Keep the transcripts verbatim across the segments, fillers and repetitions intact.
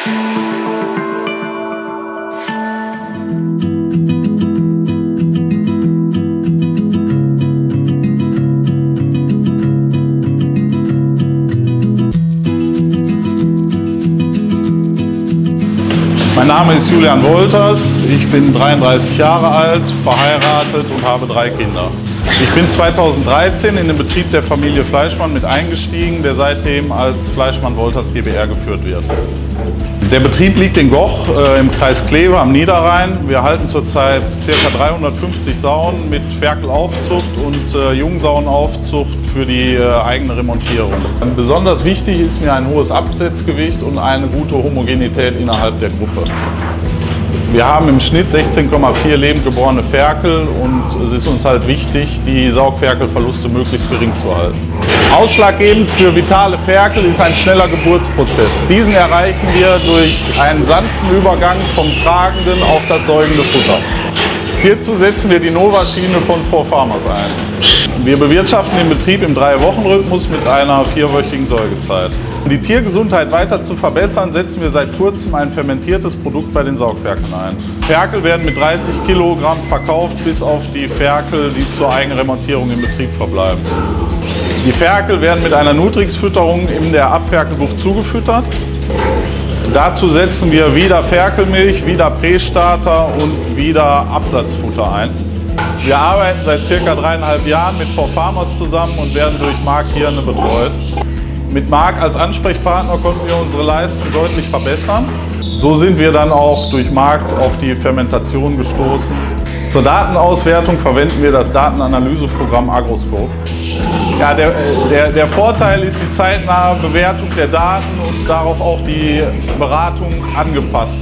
Mein Name ist Julian Wolters, ich bin dreiunddreißig Jahre alt, verheiratet und habe drei Kinder. Ich bin zweitausenddreizehn in den Betrieb der Familie Fleischmann mit eingestiegen, der seitdem als Fleischmann Wolters GbR geführt wird. Der Betrieb liegt in Goch äh, im Kreis Kleve am Niederrhein. Wir halten zurzeit ca. dreihundertfünfzig Sauen mit Ferkelaufzucht und äh, Jungsauenaufzucht für die äh, eigene Remontierung. Besonders wichtig ist mir ein hohes Absetzgewicht und eine gute Homogenität innerhalb der Gruppe. Wir haben im Schnitt sechzehn Komma vier lebend geborene Ferkel und es ist uns halt wichtig, die Saugferkelverluste möglichst gering zu halten. Ausschlaggebend für vitale Ferkel ist ein schneller Geburtsprozess. Diesen erreichen wir durch einen sanften Übergang vom tragenden auf das säugende Futter. Hierzu setzen wir die Nova-Schiene von four Farmers ein. Wir bewirtschaften den Betrieb im Drei-Wochen-Rhythmus mit einer vierwöchigen Säugezeit. Um die Tiergesundheit weiter zu verbessern, setzen wir seit kurzem ein fermentiertes Produkt bei den Saugferkeln ein. Ferkel werden mit dreißig Kilogramm verkauft, bis auf die Ferkel, die zur Eigenremontierung im Betrieb verbleiben. Die Ferkel werden mit einer Nutrix-Fütterung in der Abferkelbucht zugefüttert. Dazu setzen wir wieder Ferkelmilch, wieder Prästarter und wieder Absatzfutter ein. Wir arbeiten seit circa dreieinhalb Jahren mit four Farmers zusammen und werden durch Marc Hirne betreut. Mit Marc als Ansprechpartner konnten wir unsere Leistung deutlich verbessern. So sind wir dann auch durch Marc auf die Fermentation gestoßen. Zur Datenauswertung verwenden wir das Datenanalyseprogramm Agroscope. Ja, der, der, der Vorteil ist die zeitnahe Bewertung der Daten und darauf auch die Beratung angepasst.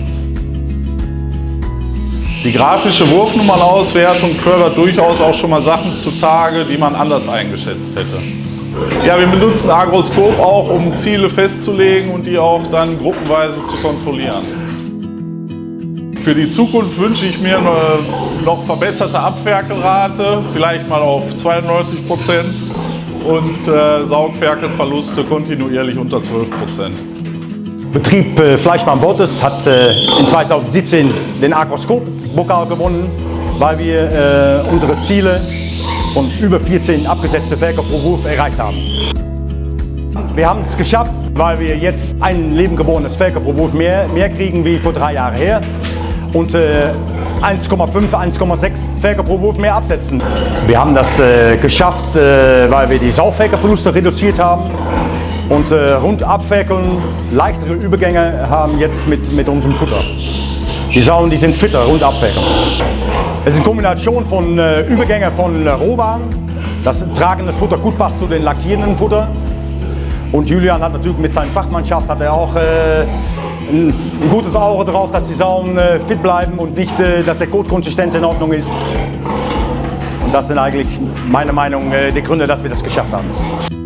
Die grafische Wurfnummernauswertung fördert durchaus auch schon mal Sachen zutage, die man anders eingeschätzt hätte. Ja, wir benutzen Agroscope auch, um Ziele festzulegen und die auch dann gruppenweise zu kontrollieren. Für die Zukunft wünsche ich mir eine noch verbesserte Abferkelrate, vielleicht mal auf zweiundneunzig Prozent und äh, Saugferkelverluste kontinuierlich unter zwölf Prozent. Betrieb äh, Fleischmann Wolters hat äh, in zweitausendsiebzehn den Agroscope-Pokal gewonnen, weil wir äh, unsere Ziele von über vierzehn abgesetzte Ferkel pro Wurf erreicht haben. Wir haben es geschafft, weil wir jetzt ein lebend geborenes Ferkel pro Wurf mehr, mehr kriegen wie vor drei Jahren her und äh, eins Komma fünf, eins Komma sechs Ferkel pro Wurf mehr absetzen. Wir haben das äh, geschafft, äh, weil wir die Saugferkelverluste reduziert haben und äh, rund abferkeln, leichtere Übergänge haben jetzt mit, mit unserem Futter. Die Sauen, die sind fitter, rund abferkeln. Es ist eine Kombination von äh, Übergängen von äh, Rohwaren, das tragende Futter gut passt zu den laktierenden Futter. Und Julian hat natürlich mit seiner Fachmannschaft hat er auch äh, ein, ein gutes Auge drauf, dass die Sauen äh, fit bleiben und nicht, äh, dass der Kotkonsistenz in Ordnung ist. Und das sind eigentlich meiner Meinung nach äh, die Gründe, dass wir das geschafft haben.